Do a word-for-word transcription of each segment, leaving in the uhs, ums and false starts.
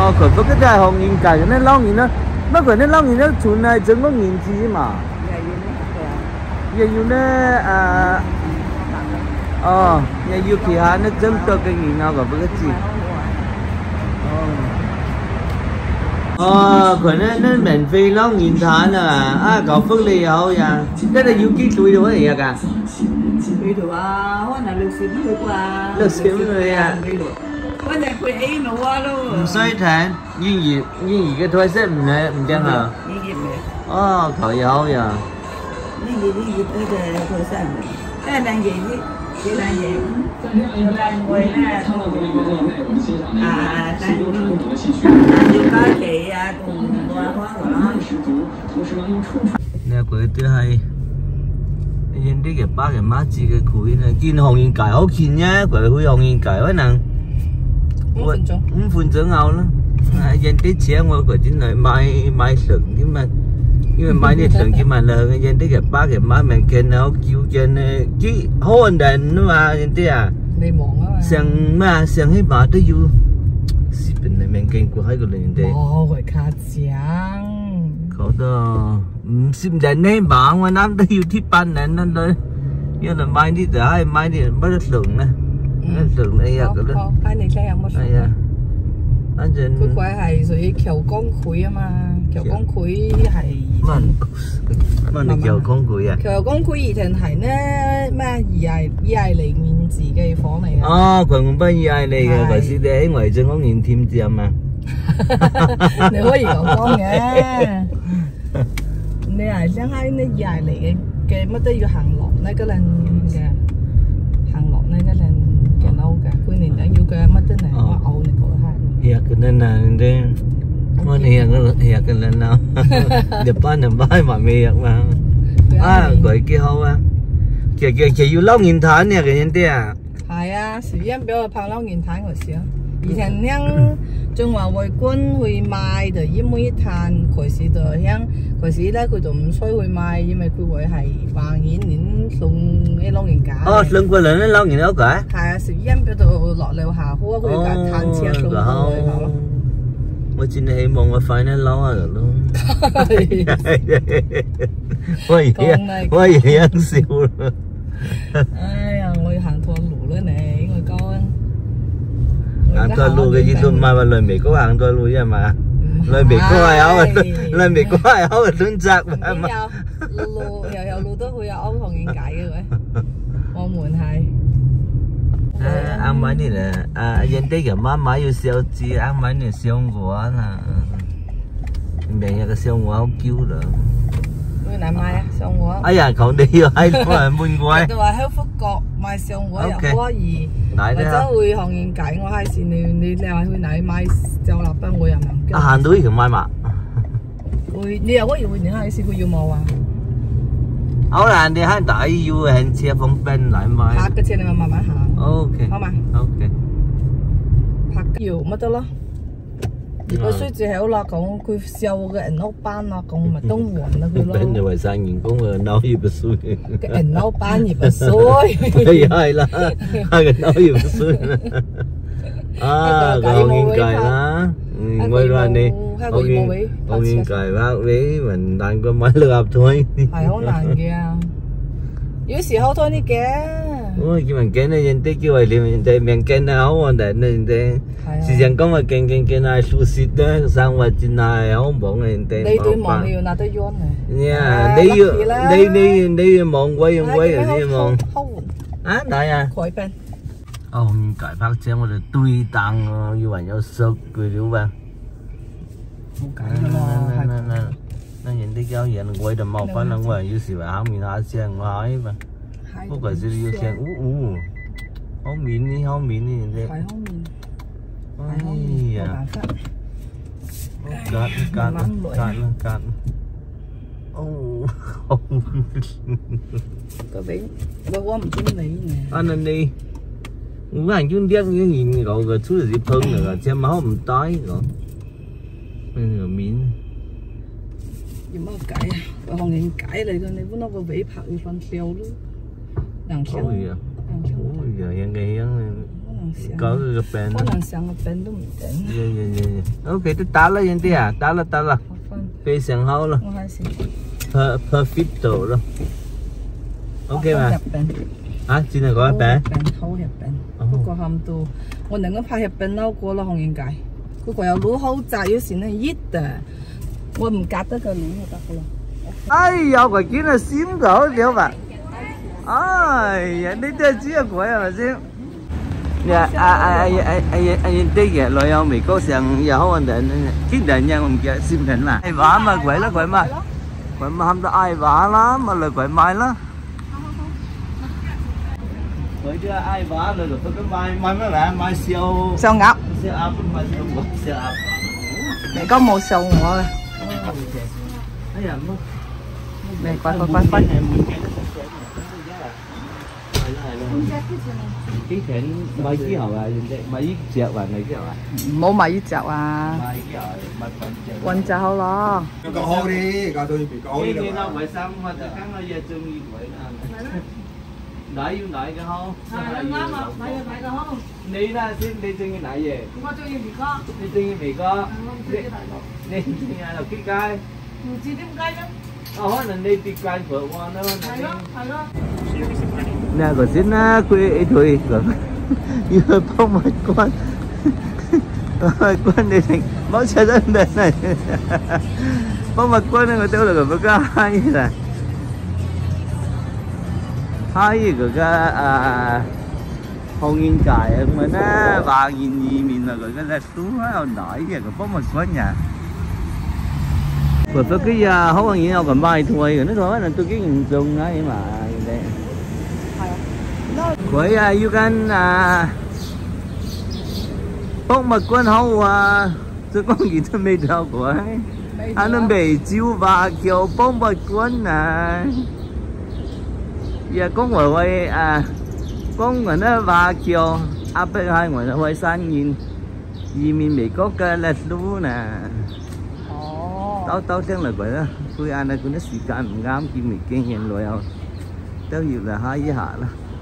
哦，佢不過就係紅葉界嘅呢撈麵啦，不過呢撈麵咧全係整個麵字嘛。又要呢啊，哦，又要其他呢整多嘅麵啊，個不過字。哦，佢呢呢免費撈麵攤啊，啊搞福利又好呀，這係要幾tuổi rồi vậy cả？幾tuổi啊？可能六十歲啩？六十歲啊？我哋佢 A 腦啊咯。唔使睇，英語英語嘅台式唔係唔正啊？英語嘅。哦，佢有呀。英語英語嗰個台式唔係，即係兩嘢啲。幾靚嘢，又靚會咧，啊，但但要加幾啊，同外開㗎啦。呢個啲係人哋嘅巴嘅馬子嘅佢咧，見紅葉界好見啫，佢去紅葉界可能五分鐘，五分鐘後啦。人哋請我佢真係買買餸添嘛。因為買啲上幾萬兩嘅人啲嘅巴嘅馬名見啊，叫人誒幾好運人啊嘛，人啲啊，你忙啊嘛，上咩上起碼都要視頻裡面見過喺個人哋。哦，會卡獎。好多唔識人起碼我諗都要貼班人啦都，因為買啲就係買啲乜都上咧，乜上哎呀嗰啲。好，睇你聽有乜？係啊。反正佢鬼係屬於橋江區啊嘛，橋江區係乜乜你橋江區啊？橋江區以前係呢咩二係二係嚟面字嘅房嚟嘅。哦，佢唔係二係嚟嘅，嗰時喺圍正公園添字啊嘛。你可以咁講嘅，你係想喺呢二係嚟嘅嘅乜都要行落呢個人嘅，行落呢個人嘅樓嘅，佢年齡要嘅乜都嚟我嘔你講下。Iya kena nanti, mana yang iya kena nào, depan depan mà mày mà, à gọi kia hậu à, kia kia kia yêu lâu nghìn tháng nè cái nhân thế à? 係啊，時間俾我拍lâu nghìn tháng嗰時啊，以前響中華會館去賣就一每一攤，嗰時就響嗰時咧佢就唔需去賣，因為佢會係橫年年送啲老人家。哦，送過嚟啲老人家嘅？係啊，時間俾到落樓下好啊，佢架攤車送過去跑咯。我真係希望我快啲撈下咯。我而家我而家笑啦。哎呀，我要行錯路啦你，我講。行錯路嘅意思唔係話來美國行錯路啫嘛？來美國係有，來美國係有選擇係嘛？有路又有路都會有歐紅影解嘅喂，我們係。誒，啱買啲咧，誒，人哋嘅媽媽要小字，啱買啲小鵝啦，明日嘅小鵝好嬌啦。去哪買啊？上鵝。哎呀，佢哋要喺度係滿貴。就話喺福角買上鵝又可以，或者去紅葉街，我係是你你你話去哪裡買就立賓我又唔。啊，行到呢條買嘛？會，你又可以會點解是佢要冇啊？好啦，你喺大要行車方便嚟買。拍嘅車你咪慢慢行。OK。好嘛。OK。拍要乜得咯？如果衰住係好啦，講佢收嘅人屋班啦，講咪都換啦佢咯。你為晒員工嘅撈業嘅衰。嘅人屋班業嘅衰。係係啦，係嘅撈業嘅衰啦。啊，講應該啦，嗯，我話你，我應我應該話你mình難過買六合彩。係好難嘅啊，有時好多啲嘅。我叫人驚咧，人哋叫為你人哋命驚啊，好問題人哋。時常講話驚驚驚係舒適咧，生活真係好忙人哋。你對忙你要拿得遠嘅。呀，你要你你你要忙鬼用鬼人先忙。啊，係啊。改變。哦，唔解拍車我哋對檔喎，以為有熟佢了吧？冇解㗎啦，係咪？那人哋教人我就冇翻啦，我有時話口面下聲我係嘛。不過是要聲，嗚嗚，好面呢，好面呢人哋。係好面。哎呀！夾夾夾啦夾。哦，好。個俾我我唔中意呢。啊，你。我hành chung điếc những nhìn cậu cái chú gì phân là xem máu mình tái rồi nên là miếng nhưng mà cái cái hàng nghìn cái này cái này vẫn nó có vẽ phạt đi phân xeo luôn đằng xeo đằng xeo ôi giờ hiện cái hiện đằng xeo có cái bên 可能上個邊都唔定。 耶耶耶 ，OK， 都打了人啲啊，打了打了，非常好了。 我開始。 Per perfecto 咯。OK 嘛？ 入邊。 啊，只能講一餅。 好入邊。不過喊到我能夠拍入邊撈過啦，紅葉街。嗰個有路好窄，有時呢熱嘅，我唔夾得個路就得噶啦。 哎呀，個見啊閃狗了吧？哎呀，呢啲係只鬼係咪先？呀，啊啊啊啊啊啊！啲嘢內有美國上有好人，啲人呀我唔記得閃人啦。ai vả mà quậy啦quậy mà, quậy mà không có ai vả lắm mà lời quậy mai lá. Quậy chưa ai vả rồi rồi tôi cái mai mai mới lại mai siêu. Siêu ngọc. Siêu áp mai siêu ngọc siêu áp. Mày có mua siêu ngọc. Ấy à mất. Mày coi coi coi coi. Cái thịnh mấy ký hậu à, mấy triệu à, mấy triệu à? 冇mấy triệu à? Mấy triệu, mấy triệu. Quần chào lo. Cậu hô đi, cậu tôi bị cậu đi. Cái nào phải xong mà tất cả nó giờ chung như vậy nè. Đợi yêu đợi cái hông? Đi ra xin đi chung như này về. Tôi chung như mì có. Đi chung như mì có. Đi chung như là cái cây. Chỉ thêm cây đó. Ờ, nên đi đi cây phở hoa nó. Phải đó, phải đó. Nè, có xin á, quê thôi, rồi vừa phong một con con này thành máu chơi dân đây này phong một con này người ta là có hai là hai cái cái à hồng yên cài mà nó vàng nhìn gì mình là cái cái là xuống nó nổi vậy còn phong một con nhà rồi cái cái hồng yên nào còn bay thôi rồi nó thôi là tôi cái nhìn chung ấy mà đây với uh, you can uh, bông mà quân hậu uh, tôi có gì tôi mê đâu của anh nó bị chiếu và kiểu bông mà quân à giờ con ngồi quay à con người nó và kiểu áp bên hai người nó quay sang nhìn vì mình bị có cái lệch lú nè tao tao tiếng là vậy đó tôi anh này cũng nó xì cạn ngắm khi mình kinh nghiệm rồi không tao hiểu là hai với hạ đó.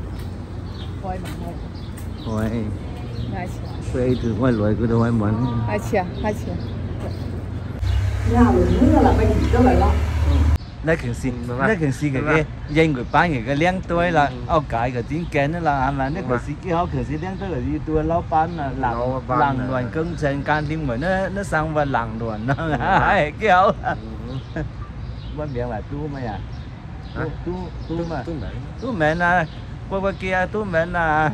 Thôi, quay từ ngoài lối của tôi muốn. Hai chia, hai chia. Nhà mình là bên cái này đó. Nó cần xin, nó cần xin cái cái danh người bán người cái liang tôi là ao cái cái tiếng kén nó là mà nó cần xin cái họ cần xin liang tôi là gì tôi lão bán là làng làng đoàn cưng trên can tim người nó nó sang và làng đoàn nó hay cái họ. Bên miệng là tu mà à? Tu tu mà. Tu mẹ na. Qua qua kia tôi mẹ là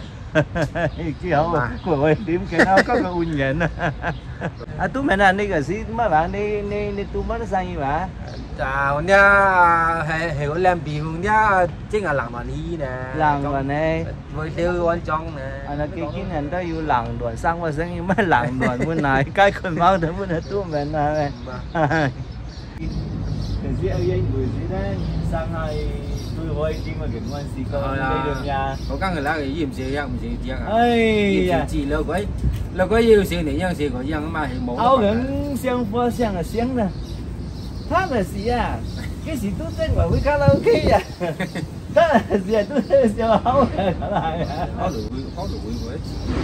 cái hậu của người tím cái nó có cái un nhện à tôi mẹ là đi cái gì mấy bạn đi đi đi tôi mới nó sang như vậy à nha hiểu làm biểu nha chính là làm mà đi nè làm mà này với tiêu quan trọng nè anh nói cái cái này tới yêu làng đoàn sang và sang như mấy làng đoàn bên này cái con máu đến bên này tôi mẹ là cái gì ở đây người gì đấy sang hai tôi hỏi chính mà cái quan gì có đây được nhà có các người là cái gì gì không gì gì à ấy chỉ lâu quấy lâu quấy yêu gì thì nhân gì có nhân mà thì một áo gần xiang phơ xiang là xiang nè他们是啊cái gì tôi tên gọi với karaoke à đó là gì à tôi tên sao áo này áo đuổi áo đuổi quấy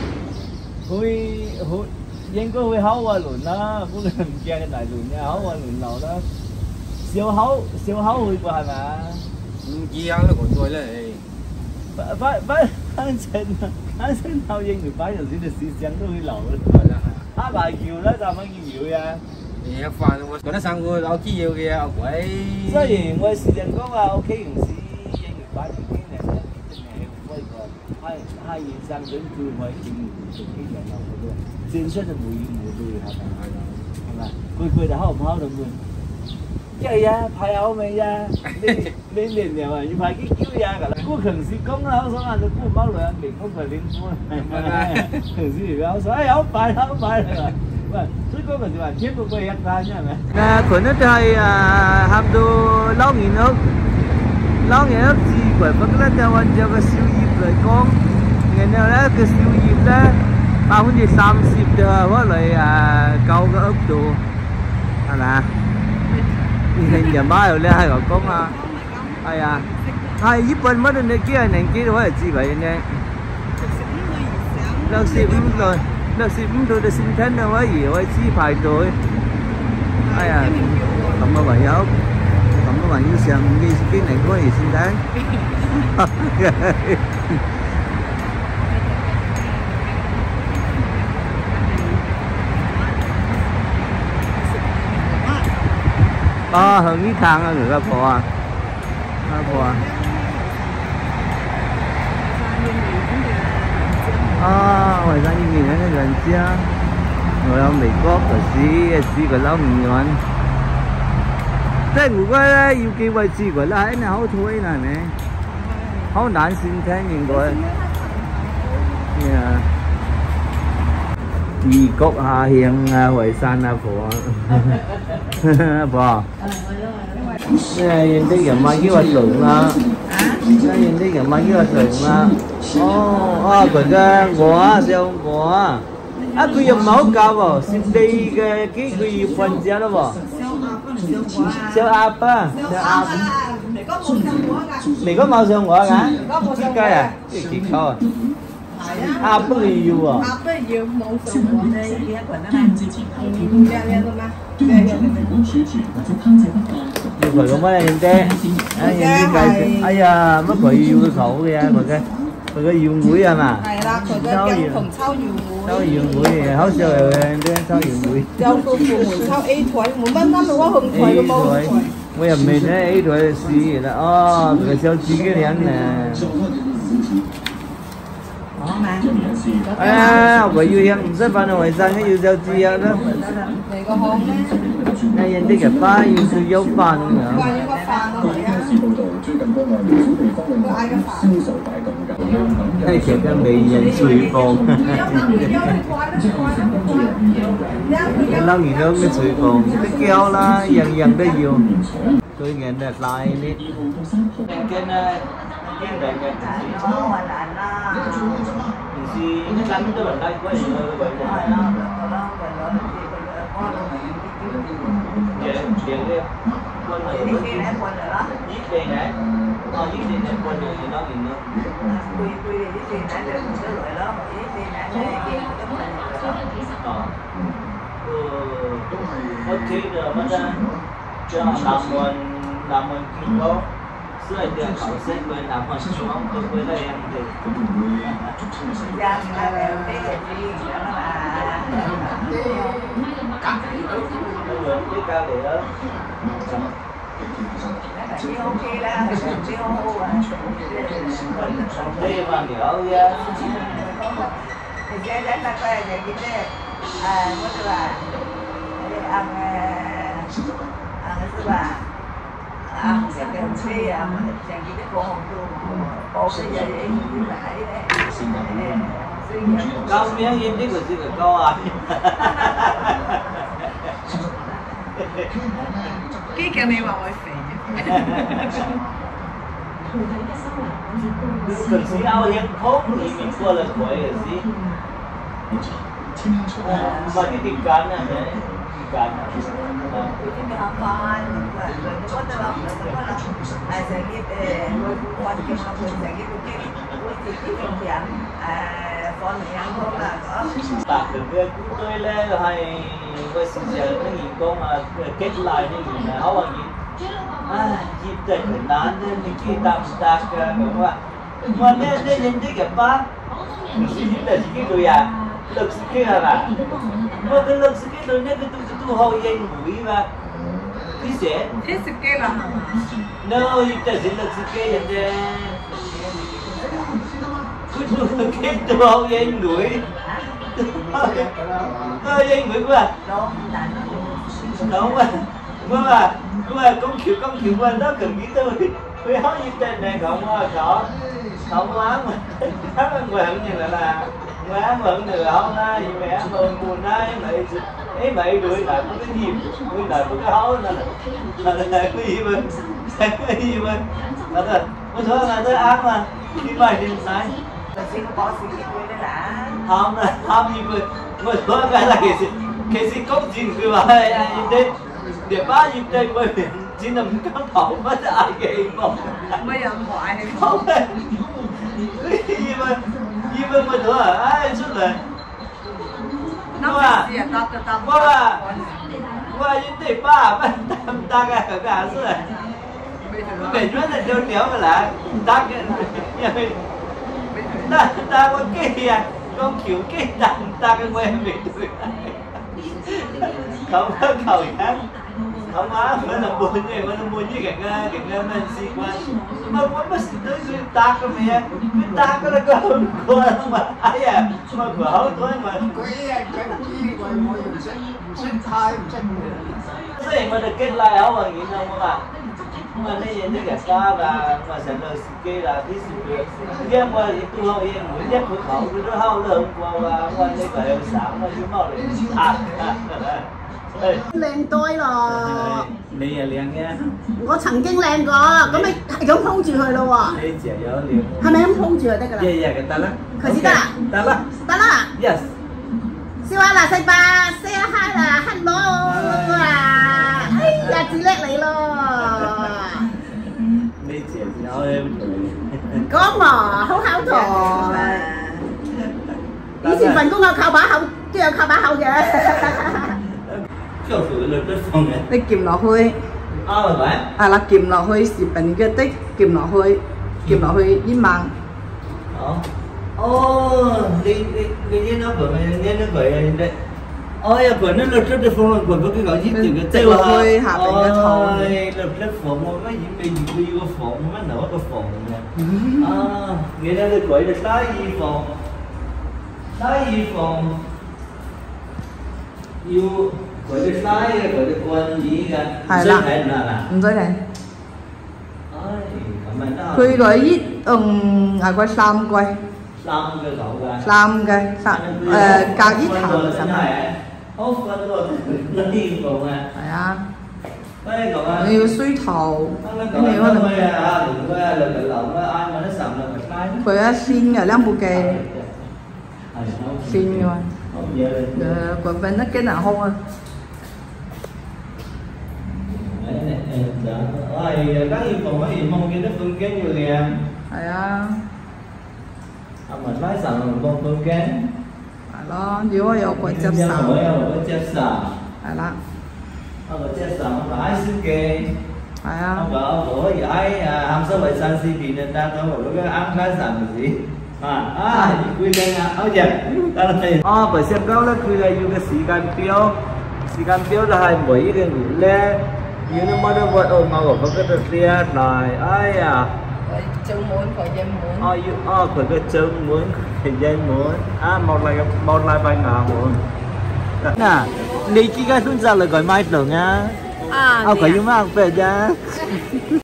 hui hui dân có hui áo qua luôn đó cũng đừng kia cái đại luôn nha áo qua luôn nào đó siêu áo siêu áo hui qua mà gì áo nó còn tôi đấy phải phải anh sen anh sen thao dân người phải rồi xin được xí xăng nó hơi lẩu á bài kiều đó sao mới nhiều vậy thì phần còn nó sang người đâu chỉ nhiều kia ở quậy 所以我時間講話 OK 用時英語版已經係真係威過，係係現生準做為正做幾樣有好多，正出就每每對係咪係咪？係咪？佢佢就考唔考到佢？即係呀，派口未呀？你你連又話要派幾招呀？㗎啦，我平時講啦，我想話你估唔包兩年，我佢點估？係咪？平時而家我想哎好快好快啦。Terus kau masih wajib kau bayar tanya kan? Nah, kau nak cai ham tu lau nghìn ốc, lau nghìn ốc gì quậy bắt lên theo anh cho cái siêu dịp lại con, ngày nào đó cái siêu dịp đó, bao nhiêu gì sam dịp được, với lại câu cái ốc đồ, à là, hiện giờ ba rồi lên hai gọi con à, ai à, hai dịp bên mất đến kia này kia đâu phải gì vậy nè. 六十五歲，六十五歲就先聽到我以為只排隊。哎呀，咁嘅朋友，咁嘅朋友上幾幾年嗰時先聽。啊，hướng đi thang à, người ta bỏ à, à bỏ à. À, ngoài ra như mình nói là chưa, người ông Mỹ Quốc ở xí xí cái lâu mình nhon. Thế ngủ cái yêu kỳ vị trí cái là cái nào hậu thôi này nè, hậu难先聽應該。Yeah. 異國下鄉啊，惠山阿婆啊，阿婆。Đây là nhìn thấy cái máy cái hoạt động là, đây nhìn thấy cái máy cái hoạt động là, oh, oh, cái cái quả, sao quả, à, cái dùng máu cao vào, xin đi cái cái cái phần gì đó vào, sao áp á, sao áp, mình có màu sao quả cả, cái à, cái gì không à? Áp不是油啊？ áp不是油，冇上過呢，呢一個人啊，嗯，靚靚嘛，靚靚要佢咁乜嘢啫？哎呀，哎呀，乜佢要佢口嘅佢嘅佢嘅搖會係嘛？ 係啦，佢嘅姜同抽搖會。 抽搖會，好少有嘅啲抽搖會。 有個部門抽 A 台，冇乜啱我紅台都冇紅台。 我又未呢 A 台試啦，哦，佢收自己人呢。À, bởi vì em rất phần ở ngoài sang cái yêu giao chi đó. Này có hông đấy. Này nhìn thấy cái ba yêu sự dấu phần nữa. Qua những cái phần rồi á. Có ai cái phần? Đây chỉ cần bị nhận sủi phồng. Cái lâu nghỉ nước cái sủi phồng, cái keo là dần dần đây nhiều. Tôi nghe đẹp lại đi. Cái này cái này cái thì nó lắm tôi vẫn đang có nhiều người vậy đó. Vậy vậy đi. Quân này quân này quân này đó. Giết đi này. Ờ giết đi này quân này thì nó gì nữa. Quy quy giết đi này để một cái loại đó, giết đi này để cái ờ. Ok rồi mất ra. Cho làm mình làm mình kinh tế. Xưa thì họ sẽ quên làm mình xuống không tôi quên đây em thì cái cao để đó đây mà hiểu ra thì cái đấy là cái gì vậy à mất rồi ăn ăn cái gì à, sẽ cái hôm kia à, chẳng chỉ cái cô hồng luôn, cô cái gì vậy, lại đấy, câu miếng im chứ còn chưa được câu à, cái cái này mà phải phê, cần xí ao hiếm khóc thì mình qua là khỏi rồi xí, mà cái tình cảm này đấy. Cái cái học con rồi nó có tập học rồi nó là à sẽ cái quan trọng là mình sẽ cái cái cái cái cái điểm à con mình ăn không là có bạn được cái tôi lên hay với sự giờ nó nhìn con mà kết lại nó nhìn là háo gì à chỉ để mình nói nên mình chỉ tạm tạm các bạn mà nên nên nhìn thấy cái ba mình chỉ là chỉ cái đôi à lực sự kia là mà cái lực sự kia đôi này cái tôi tôi hồi danh mũi mà cái gì thế sự kia là no you ta chỉ lực sự kia vậy nè cái tôi cái tôi hồi danh mũi hồi danh mũi quá đúng mà mà mà con kiểu con kiểu mà nó cần nghĩ tôi tôi hỏi như tên này không có không lắm mà rất là quen như là là má mượn được không á gì mẹ mượn buồn á mày ấy mày đuổi lại có cái gì đuổi lại có cái hố nên là là cái gì mà cái gì mà là thôi có số là tới ăn mà đi bài đi sai mình xin có xin cái đuôi đấy là không là không gì mà một số cái là cái gì cái gì công trình cứ bảo ai ai đây để ba dịp đây bởi vì chỉ nằm cái thầu mất ai cái mà bây giờ ngoại không cái gì mà gì mà mà thôi à ai số rồi nó à gì à tao tao tao mua à mua những tỷ ba mà tam ta cả cả rồi để nói là điều điều mà là ta cái ta ta có cái à con kiểu cái đằng ta cái quen bị tuổi không có cầu khác không á mới là buồn như mới là buồn như cái cái cái mình xì qua mà vẫn mới tới cái ta cái mẹ cái ta cái là cái qua mà ai à mà vừa hấu tối mà cái cái chi rồi mọi người sẽ sẽ thay sẽ thế mà được kết lại không bằng gì đâu các bạn mà đây là cái cá và mà sẽ là cái là cái sự cái mà tôi hỏi em muốn nhất của cậu cái đó hao lớn qua qua qua đây phải sáng mà chúng nó lại 靚堆咯， 你又靚嘅， 我曾經靚過，咁你係咁 hold 住佢咯喎， 你姐有靚， 係咪咁 hold 住就得㗎啦？ 日日嘅得啦， 佢先得啦， 得啦， 得啦， yes， 笑下嗱，食飯，say hi 啦 ，hello 啊，哎呀，至叻你咯， 你姐有em， 講喎，好口台，以前份工我靠把口，都有靠把口嘅。 做屬於律師方面， 你撳落去啱係咪？ à là kìm lọ hơi xịt bánh cái tích kìm lọ hơi kìm lọ hơi im mang Ồ, ô, đi đi đi đi nó vừa mày đi nó vừa đấy. Ôi, vừa nó lật rất là phong là vừa có cái gọi giết từ cái Tích lọ hơi hạ bánh cái thầu. Ôi, lật rất phong một cái gì bây giờ bây giờ phong nó nở cái phong nè. À, nghĩa là được gọi là trái gì phong, trái gì phong, yêu gọi là trái gọi là quan gì cả. Hay lắm. Không thấy này.佢嗰啲嗯係個三季， 三個頭㗎， 三嘅三誒隔啲頭嘅三季， 好分咯，呢個啊， 係啊， 咩講啊？ 你要衰頭， cái này nó thôi à, đừng có là cái lẩu nó ai mà nó sầm là phải cái. 佢一先嘅兩部機，先嘅嘛， Không giờ 誒佢bên nó cái nào không à？ rồi các yêu cầu có gì mong cái đất phương kén như kìa. 係啊， Mình nói rằng là con phương kén. 係咯，如果有個接手， Mới有cái接sà. 係啦， Có cái接sà mà ai xin kê. 係啊， Không có của gì ai ham số vậy san si thì người ta đâu có cái ăn cái sản gì. À, à, quy lên à, ôi dạ, ta là thầy. À, bởi xem câu là quy là dùng cái sĩ can tiêu, sĩ can tiêu là hai mấy cái ngủ lên. Như nó mới được vật ồn mà có cái đợt tia này, ai à. chân muốn khỏi dây muốn. À, you, à, khỏi cái chân muốn, cái dây muốn. À, một lại một lại vài ngàn muốn. Nè, đi kia cái tuần sau là gọi mai tưởng nha. À, À, khỏi dùng mà về nha.